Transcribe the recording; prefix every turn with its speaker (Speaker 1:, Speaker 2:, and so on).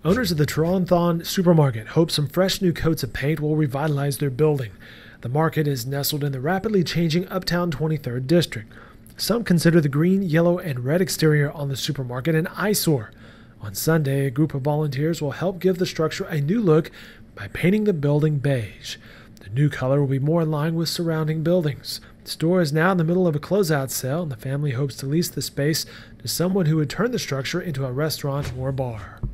Speaker 1: Owners of the Toronthon Supermarket hope some fresh new coats of paint will revitalize their building. The market is nestled in the rapidly changing Uptown 23rd District. Some consider the green, yellow, and red exterior on the supermarket an eyesore. On Sunday, a group of volunteers will help give the structure a new look by painting the building beige. The new color will be more in line with surrounding buildings. The store is now in the middle of a closeout sale, and the family hopes to lease the space to someone who would turn the structure into a restaurant or bar.